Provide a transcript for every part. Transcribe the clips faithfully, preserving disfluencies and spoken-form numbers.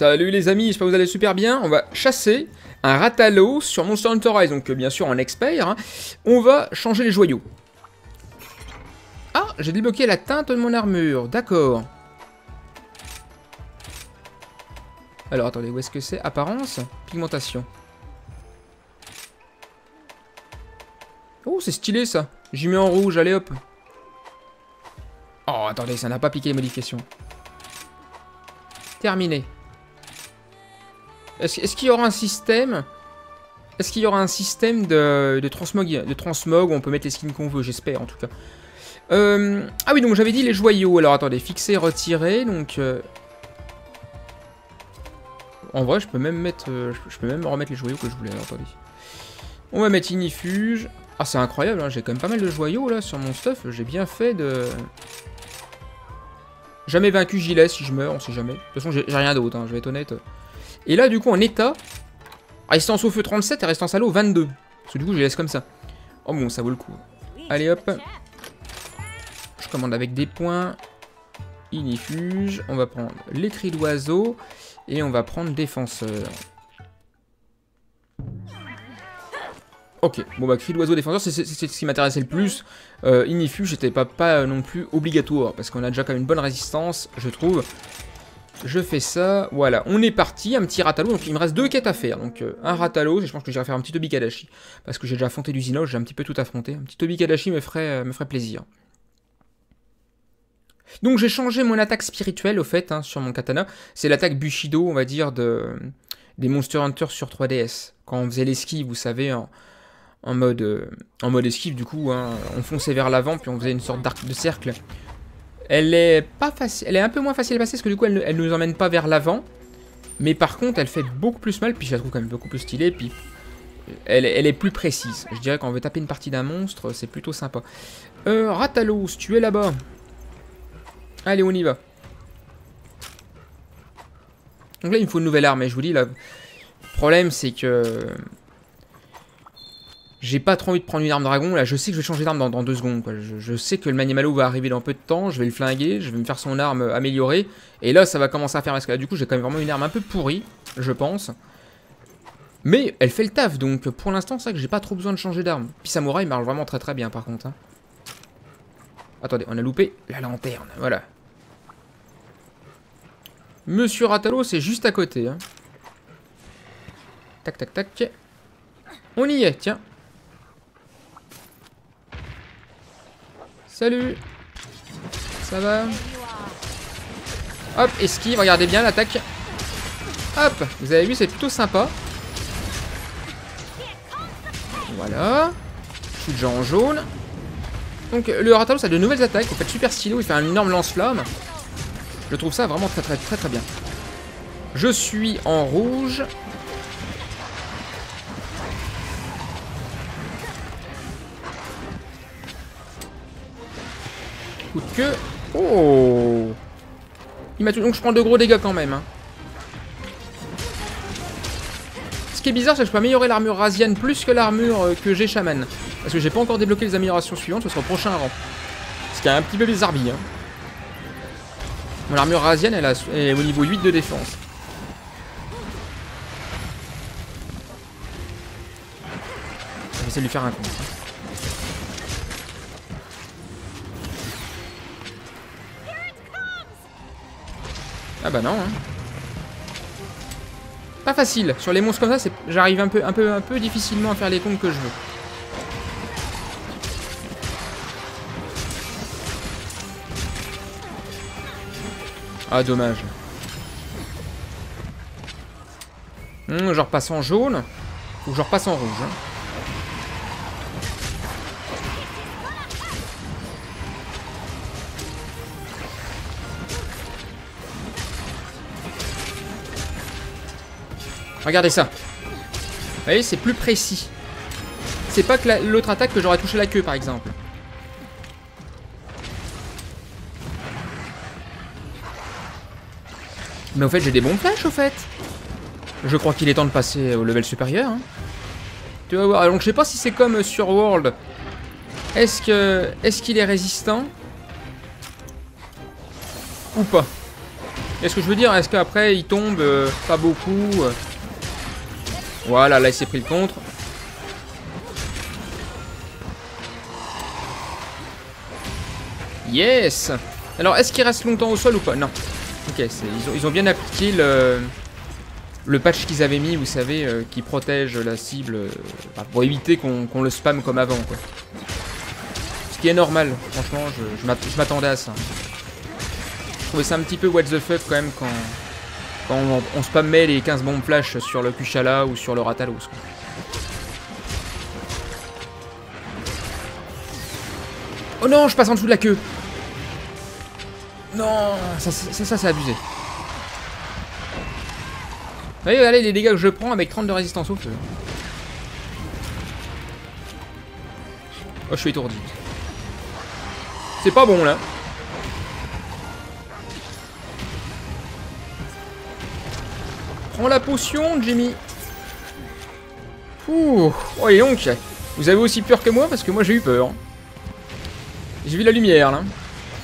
Salut les amis, j'espère que vous allez super bien. On va chasser un Rathalos sur Monster Hunter Rise, donc euh, bien sûr en expert. Hein. On va changer les joyaux. Ah, j'ai débloqué la teinte de mon armure, d'accord. Alors attendez, où est-ce que c'est? Apparence, pigmentation. Oh, c'est stylé ça. J'y mets en rouge, allez hop. Oh, attendez, ça n'a pas piqué les modifications. Terminé. Est-ce est-ce qu'il y aura un système Est-ce qu'il y aura un système de, de transmog, de transmog où on peut mettre les skins qu'on veut, j'espère en tout cas. Euh, ah oui, donc j'avais dit les joyaux. Alors attendez, fixer, retirer, donc... Euh... En vrai, je peux même mettre... Euh, je peux même remettre les joyaux que je voulais. Alors, attendez. On va mettre inifuge. Ah, c'est incroyable, hein, j'ai quand même pas mal de joyaux là sur mon stuff. J'ai bien fait de... Jamais vaincu gilet si je meurs, on sait jamais. De toute façon, j'ai rien d'autre, hein, je vais être honnête. Et là, du coup, en état, résistance au feu trente-sept et résistance à l'eau vingt-deux. Parce que du coup, je les laisse comme ça. Oh bon, ça vaut le coup. Allez, hop. Je commande avec des points. Inifuge. On va prendre les cris d'oiseau. Et on va prendre défenseur. Ok, bon bah cri d'oiseau défenseur, c'est ce qui m'intéressait le plus. Euh, Inifuge, c'était pas, pas non plus obligatoire, parce qu'on a déjà quand même une bonne résistance, je trouve. Je fais ça, voilà, on est parti, un petit Rathalos, donc il me reste deux quêtes à faire. Donc euh, un Rathalos, et je pense que j'irai faire un petit Tobikadashi, parce que j'ai déjà affronté du Xynos, j'ai un petit peu tout affronté. Un petit Tobikadashi me ferait, euh, me ferait plaisir. Donc j'ai changé mon attaque spirituelle, au fait, hein, sur mon katana. C'est l'attaque Bushido, on va dire, de, des Monster Hunter sur trois D S. Quand on faisait l'esquive, vous savez... En, En mode, euh, en mode esquive, du coup, hein, on fonçait vers l'avant, puis on faisait une sorte d'arc de cercle. Elle est pas facile, elle est un peu moins facile à passer, parce que du coup, elle, elle nous emmène pas vers l'avant. Mais par contre, elle fait beaucoup plus mal, puis je la trouve quand même beaucoup plus stylée, puis elle, elle est plus précise. Je dirais qu'on veut taper une partie d'un monstre, c'est plutôt sympa. Euh, Rathalos, tu es là-bas. Allez, on y va. Donc là, il me faut une nouvelle arme, et je vous dis, là, le problème, c'est que... J'ai pas trop envie de prendre une arme dragon, là je sais que je vais changer d'arme dans, dans deux secondes, quoi. Je, je sais que le Manimalou va arriver dans peu de temps, je vais le flinguer, je vais me faire son arme améliorée, et là ça va commencer à faire parce que là du coup j'ai quand même vraiment une arme un peu pourrie, je pense. Mais elle fait le taf, donc pour l'instant c'est vrai que j'ai pas trop besoin de changer d'arme. Puis Samouraï marche vraiment très très bien par contre. Hein. Attendez, on a loupé la lanterne, voilà. Monsieur Rathalos c'est juste à côté. Hein. Tac tac tac. On y est, tiens. Salut. Ça va? Hop, esquive, regardez bien l'attaque. Hop, vous avez vu, c'est plutôt sympa. Voilà. Je suis déjà en jaune. Donc le Rathalos a de nouvelles attaques. En fait, super stylo, il fait un énorme lance-flamme. Je trouve ça vraiment très très très très bien. Je suis en rouge. Coup de queue. Oh. Il m'a tout... Donc je prends de gros dégâts quand même. Hein. Ce qui est bizarre, c'est que je peux améliorer l'armure Razian plus que l'armure euh, que j'ai Shaman. Parce que j'ai pas encore débloqué les améliorations suivantes, ce sera au prochain rang. Ce qui est un petit peu bizarbi. Hein. Mon armure Razian, elle, a... elle est au niveau huit de défense. Je vais essayer de lui faire un coup. Ah bah non, hein. Pas facile. Sur les monstres comme ça, j'arrive un peu, un, peu, un peu difficilement à faire les combos que je veux. Ah, dommage. Hum, je repasse en jaune. Ou je repasse en rouge. Hein. Regardez ça. Vous voyez, c'est plus précis. C'est pas que l'autre attaque que j'aurais touché la queue, par exemple. Mais au fait, j'ai des bons flashs, au fait. Je crois qu'il est temps de passer au level supérieur. Hein. Tu vas voir. Donc, je sais pas si c'est comme sur World. Est-ce que, est-ce qu'il est résistant ou pas? Est-ce que je veux dire, est-ce qu'après il tombe euh, pas beaucoup euh... Voilà, là il s'est pris le contre. Yes. Alors, est-ce qu'il reste longtemps au sol ou pas? Non. Ok, ils ont, ils ont bien appliqué le, le patch qu'ils avaient mis, vous savez, euh, qui protège la cible euh, pour éviter qu'on qu'on le spam comme avant, quoi. Ce qui est normal, franchement, je, je m'attendais à ça. Je trouvais ça un petit peu what the fuck quand même quand, quand on, on spammait les quinze bombes flash sur le Kushala ou sur le Ratalos, quoi. Oh non, je passe en dessous de la queue. Non, ça, ça, ça c'est abusé. Vous voyez, regardez les dégâts que je prends avec trente de résistance au feu. Oh, je suis étourdi. C'est pas bon, là. Prends la potion, Jimmy. Ouh. Oh, et donc, vous avez aussi peur que moi, parce que moi j'ai eu peur. J'ai vu la lumière, là.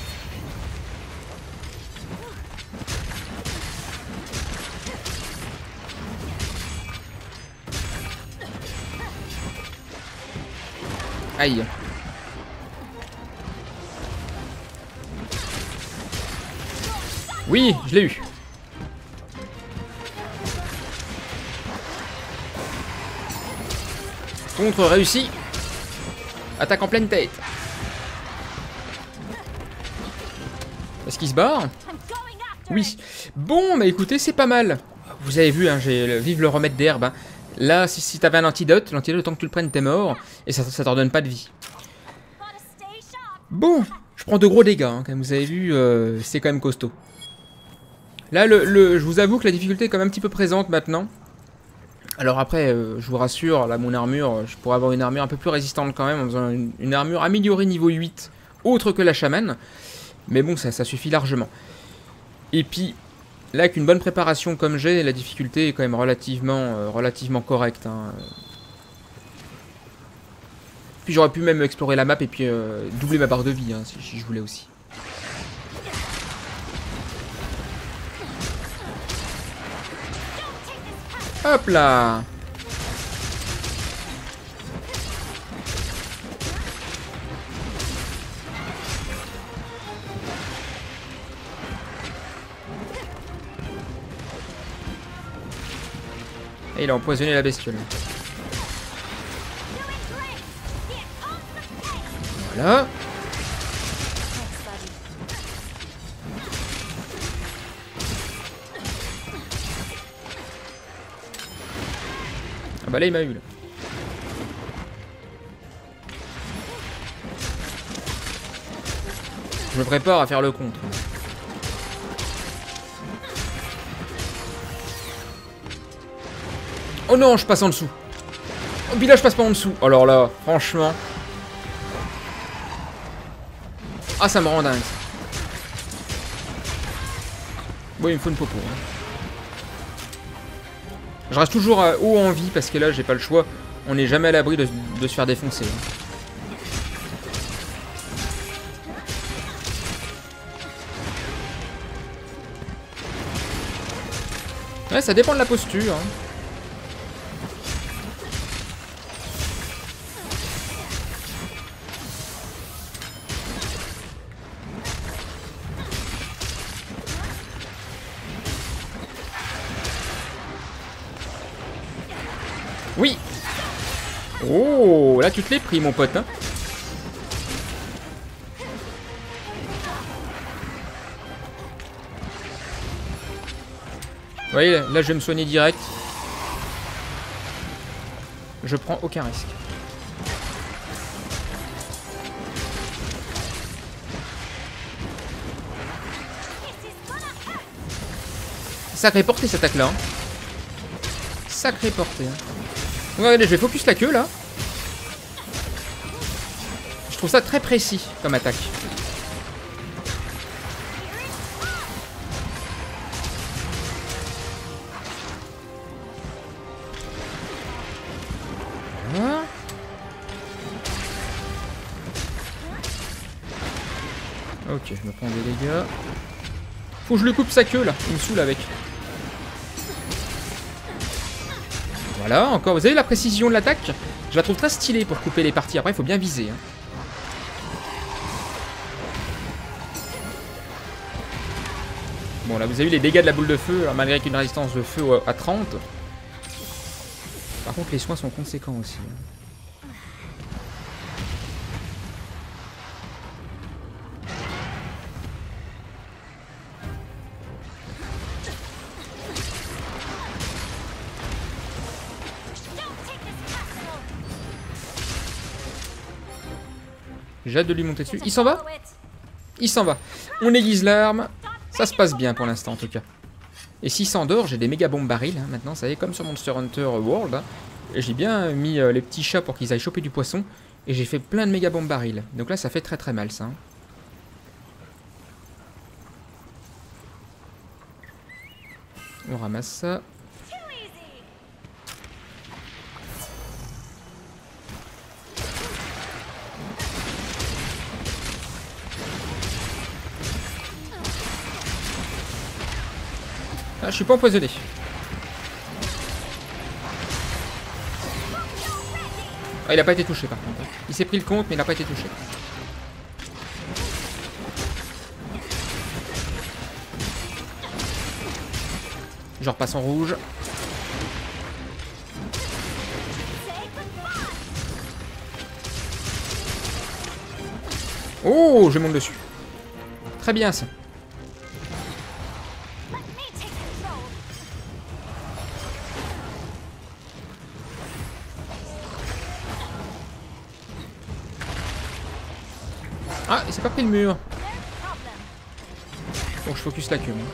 Aïe. Oui, je l'ai eu. Contre réussi. Attaque en pleine tête. Est-ce qu'il se barre? Oui. Bon, bah écoutez, c'est pas mal. Vous avez vu, hein, j'ai vive le remède d'herbe. Hein. Là, si, si t'avais un antidote, l'antidote, tant que tu le prennes, t'es mort. Et ça, ça t'en donne pas de vie. Bon, je prends de gros dégâts, hein, comme vous avez vu, euh, c'est quand même costaud. Là, le, le, je vous avoue que la difficulté est quand même un petit peu présente maintenant. Alors après, euh, je vous rassure, là, mon armure, je pourrais avoir une armure un peu plus résistante quand même, en faisant une, une armure améliorée niveau huit, autre que la chamane. Mais bon, ça, ça suffit largement. Et puis, là, avec une bonne préparation comme j'ai, la difficulté est quand même relativement, euh, relativement correcte. Hein. Puis j'aurais pu même explorer la map et puis euh, doubler ma barre de vie, hein, si, si je voulais aussi. Hop là! Et il a empoisonné la bestiole. Voilà. Ah bah là il m'a eu là. Je me prépare à faire le contre. Oh non, je passe en dessous. Oh, puis là, je passe pas en dessous. Alors là, franchement. Ah, ça me rend dingue. Bon, il me faut une popo. Hein. Je reste toujours euh, haut en vie parce que là, j'ai pas le choix. On n'est jamais à l'abri de, de se faire défoncer. Ouais, ça dépend de la posture. Hein. Oui. Oh, là tu te l'es pris mon pote. Hein. Vous voyez, là je vais me soigner direct. Je prends aucun risque. Sacré portée cette attaque là. Hein. Sacré portée. Hein. Regardez, je vais focus la queue là. Je trouve ça très précis comme attaque. Voilà. Ok, je me prends des dégâts. Faut que je le coupe sa queue là, il me saoule avec. Voilà, encore, vous avez la précision de l'attaque. Je la trouve très stylée pour couper les parties. Après, il faut bien viser. Hein. Bon, là, vous avez eu les dégâts de la boule de feu, alors, malgré qu'une résistance de feu à trente. Par contre, les soins sont conséquents aussi. Hein. J'ai hâte de lui monter dessus. Il s'en va? Il s'en va. On aiguise l'arme. Ça se passe bien pour l'instant en tout cas. Et s'il s'endort, j'ai des méga bombes barils. Hein, maintenant, ça y est, comme sur Monster Hunter World. Hein, et j'ai bien mis euh, les petits chats pour qu'ils aillent choper du poisson. Et j'ai fait plein de méga bombes barils. Donc là, ça fait très très mal ça. Hein. On ramasse ça. Ah, je suis pas empoisonné. Ah, il a pas été touché par contre. Il s'est pris le compte, mais il a pas été touché. Je repasse en rouge. Oh, je monte dessus. Très bien ça. Ah, il s'est pas pris le mur. Faut que je focus la queue. Moi.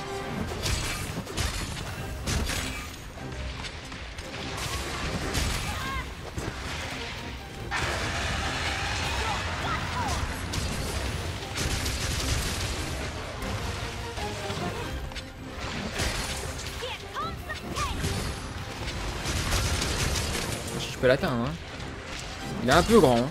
Si je peux l'atteindre. Hein. Il est un peu grand. Hein.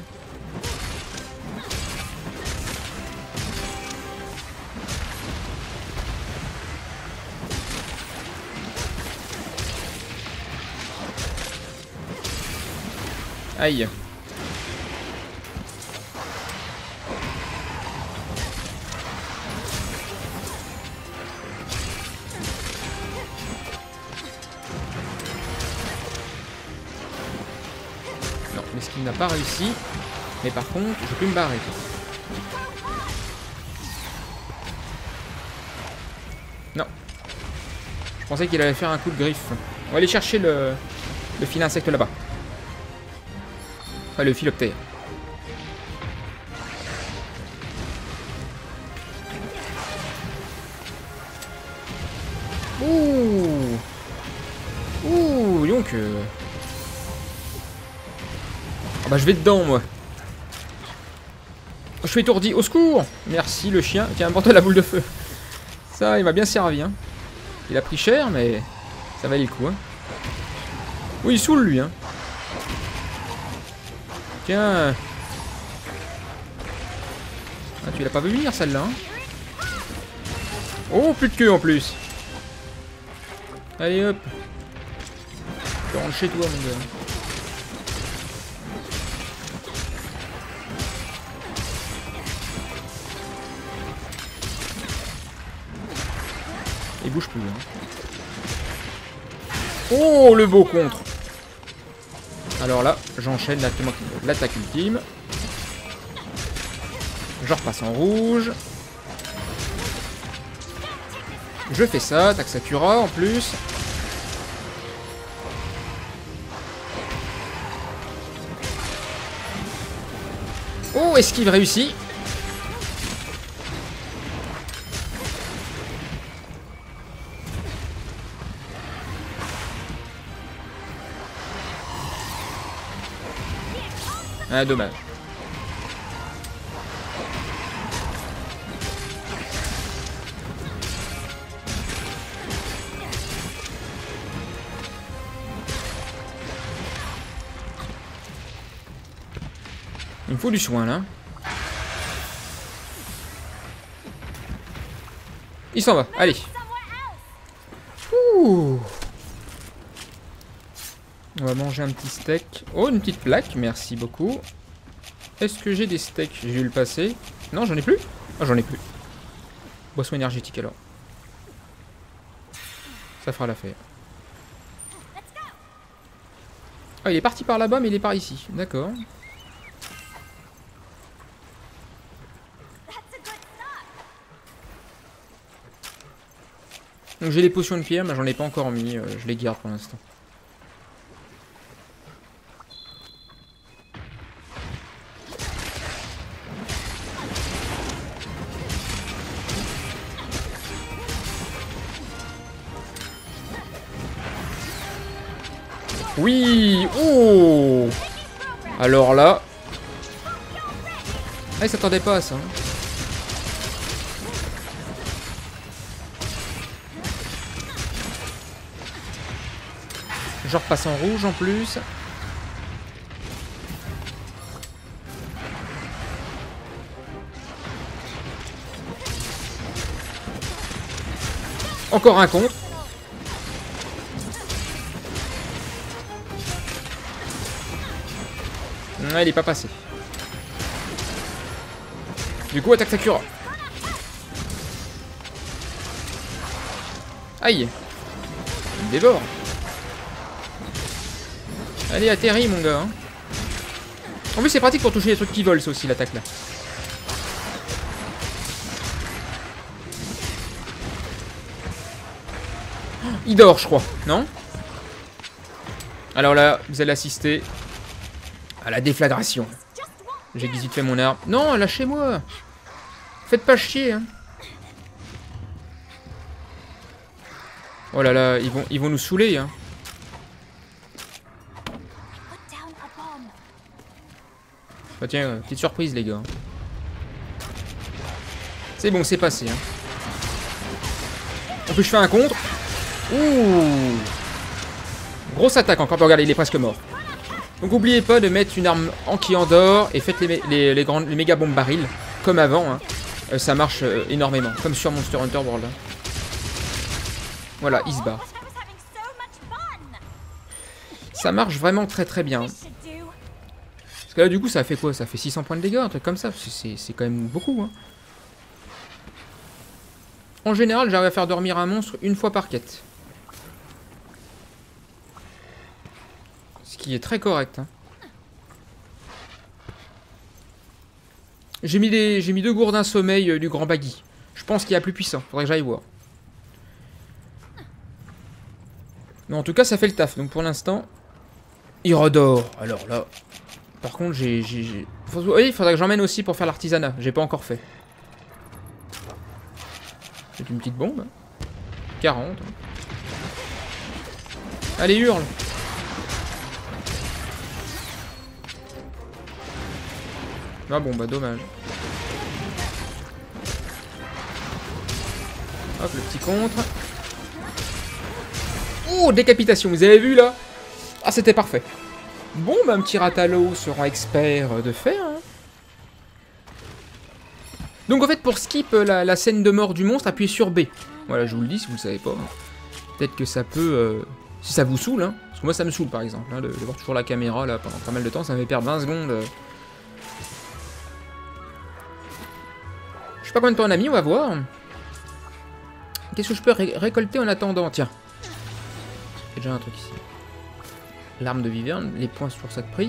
Aïe. Non, l'esquive n'a pas réussi. Mais par contre, je peux me barrer. Non. Je pensais qu'il allait faire un coup de griffe. On va aller chercher le, le fil insecte là-bas. Enfin, le philoptère. Ouh. Ouh, donc. Euh... Ah bah je vais dedans moi. Je suis étourdi, au secours. Merci le chien qui a emporté la boule de feu. Ça, il m'a bien servi. Hein. Il a pris cher, mais ça valait le coup. Hein. Oui, il saoule lui. Hein. Tiens. Ah, tu l'as pas vu venir celle-là. Hein. Oh, plus de queue en plus. Allez hop. Tu rentres chez toi mon gars. Il bouge plus. Hein. Oh, le beau contre. Alors là, j'enchaîne l'attaque ultime. Je repasse en rouge. Je fais ça, Taxatura en plus. Oh, esquive réussi. Ah, dommage. Il me faut du soin là. Il s'en va, allez. Ouh. On va manger un petit steak. Oh, une petite plaque, merci beaucoup. Est-ce que j'ai des steaks? J'ai dû le passer. Non, j'en ai plus. Ah, j'en ai plus. Boisson énergétique alors. Ça fera l'affaire. Ah, il est parti par là-bas, mais il est par ici. D'accord. Donc j'ai les potions de pierre, mais j'en ai pas encore mis. Euh, je les garde pour l'instant. Oui. Oh. Alors là... Ah, il s'attendait pas à ça. Je repasse en rouge en plus. Encore un contre. Non, il est pas passé. Du coup, attaque Sakura. Aïe. Il dévore. Allez, atterris mon gars. Hein. En plus, c'est pratique pour toucher les trucs qui volent, ça aussi, l'attaque là. Il dort, je crois, non? Alors là, vous allez assister à la déflagration. J'ai vite fait mon arme. Non, lâchez-moi. Faites pas chier. Hein. Oh là là, ils vont, ils vont nous saouler. Hein. Oh, tiens, petite surprise les gars. C'est bon, c'est passé. Hein. En plus, je fais un contre. Ouh. Grosse attaque encore. Regardez, il est presque mort. Donc n'oubliez pas de mettre une arme en qui endort et faites les, les, les, grandes, les méga bombes barils comme avant. Hein. Euh, ça marche euh, énormément, comme sur Monster Hunter World. Hein. Voilà, il se barre. Ça marche vraiment très très bien. Parce que là du coup ça fait quoi? Ça fait six cents points de dégâts, un truc comme ça. C'est quand même beaucoup. Hein. En général, j'arrive à faire dormir un monstre une fois par quête. Ce qui est très correct. Hein. J'ai mis, des... mis deux gourdins sommeil euh, du grand baggy. Je pense qu'il y a plus puissant. Faudrait que j'aille voir. Mais en tout cas, ça fait le taf. Donc pour l'instant, il redort. Alors là, par contre, j'ai... Oui, il faudrait que j'emmène aussi pour faire l'artisanat. J'ai pas encore fait. C'est une petite bombe. quarante. Allez, hurle. Ah bon, bah dommage. Hop, le petit contre. Oh, décapitation, vous avez vu là? Ah, c'était parfait. Bon, bah un petit Ratalo sera expert de fer. Hein. Donc en fait, pour skip la, la scène de mort du monstre, appuyez sur B. Voilà, je vous le dis si vous ne le savez pas. Peut-être que ça peut... Euh, si ça vous saoule, hein. Parce que moi ça me saoule par exemple. Hein, de, de voir toujours la caméra là pendant pas mal de temps, ça me fait perdre vingt secondes. Euh. Je sais pas combien de temps on a mis, on va voir. Qu'est-ce que je peux ré récolter en attendant? Tiens. Il y a déjà un truc ici. L'arme de Viverne, les points sur ça de prix.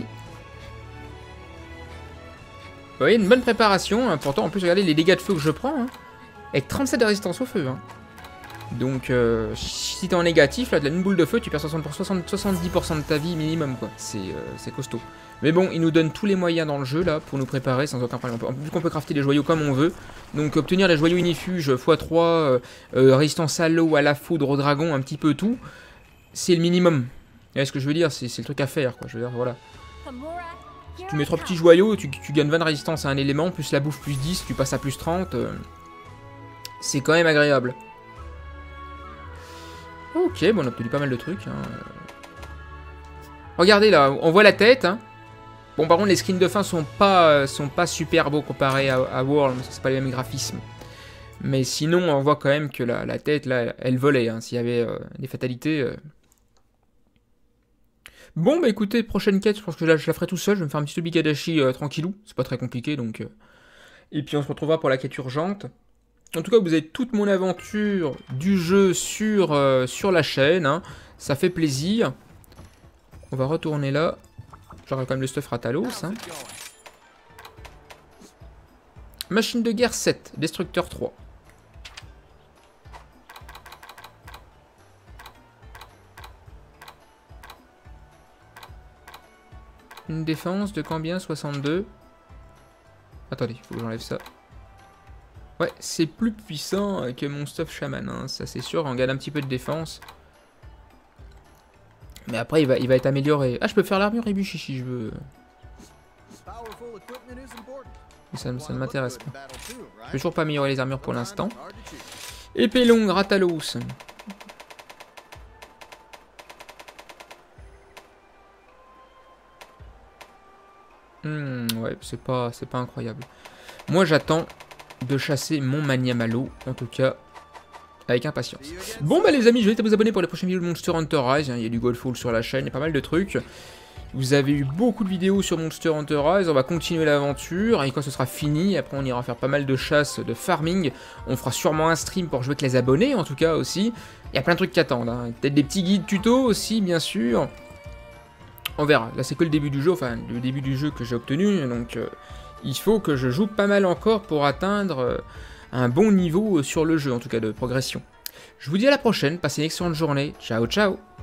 Vous voyez, une bonne préparation. Hein. Pourtant, en plus, regardez les dégâts de feu que je prends. Hein. Avec trente-sept de résistance au feu. Hein. Donc, euh, si t'es en négatif, là, de une boule de feu, tu perds soixante pour cent, soixante-dix pour cent de ta vie minimum, quoi. C'est euh, costaud. Mais bon, il nous donne tous les moyens dans le jeu, là, pour nous préparer sans aucun problème. Vu qu'on peut crafter les joyaux comme on veut. Donc, obtenir les joyaux inifuges fois trois, euh, euh, résistance à l'eau, à la foudre, au dragon, un petit peu tout. C'est le minimum. Vous voyez ce que je veux dire? C'est le truc à faire, quoi. Je veux dire, voilà. Si tu mets trois petits joyaux, tu, tu gagnes vingt de résistance à un élément, plus la bouffe plus dix, tu passes à plus trente. Euh, c'est quand même agréable. Ok, bon, on a obtenu pas mal de trucs. Hein. Regardez là, on voit la tête. Hein. Bon, par contre, les screens de fin sont pas, sont pas super beaux comparés à, à World, parce que c'est pas les mêmes graphismes. Mais sinon, on voit quand même que la, la tête, là, elle volait. Hein. S'il y avait euh, des fatalités... Euh... Bon, bah écoutez, prochaine quête, je pense que là, je la ferai tout seul. Je vais me faire un petit Obligadashi euh, tranquillou. C'est pas très compliqué, donc... Euh... Et puis on se retrouvera pour la quête urgente. En tout cas, vous avez toute mon aventure du jeu sur, euh, sur la chaîne. Hein. Ça fait plaisir. On va retourner là. J'aurai quand même le stuff Ratalos. Hein. Machine de guerre sept, Destructeur trois. Une défense de combien? soixante-deux. Attendez, faut que j'enlève ça. Ouais, c'est plus puissant que mon stuff chaman, hein, ça c'est sûr, on gagne un petit peu de défense. Mais après, il va, il va être amélioré. Ah, je peux faire l'armure Ibushi si je veux. Mais ça, ça ne m'intéresse pas. Je peux toujours pas améliorer les armures pour l'instant. Épée longue, Ratalos. Hmm, ouais, c'est pas, c'est pas incroyable. Moi, j'attends de chasser mon Maniamalo, en tout cas, avec impatience. Bon, bah les amis, je vais vous abonner pour les prochaines vidéos de Monster Hunter Rise. Il y a du Godfall sur la chaîne, il y a pas mal de trucs. Vous avez eu beaucoup de vidéos sur Monster Hunter Rise, on va continuer l'aventure, et quand ce sera fini, après on ira faire pas mal de chasse, de farming. On fera sûrement un stream pour jouer avec les abonnés, en tout cas, aussi. Il y a plein de trucs qui attendent, hein. Peut-être des petits guides tutos aussi, bien sûr. On verra, là c'est que le début du jeu, enfin le début du jeu que j'ai obtenu, donc euh, il faut que je joue pas mal encore pour atteindre euh, un bon niveau sur le jeu, en tout cas de progression. Je vous dis à la prochaine, passez une excellente journée, ciao ciao.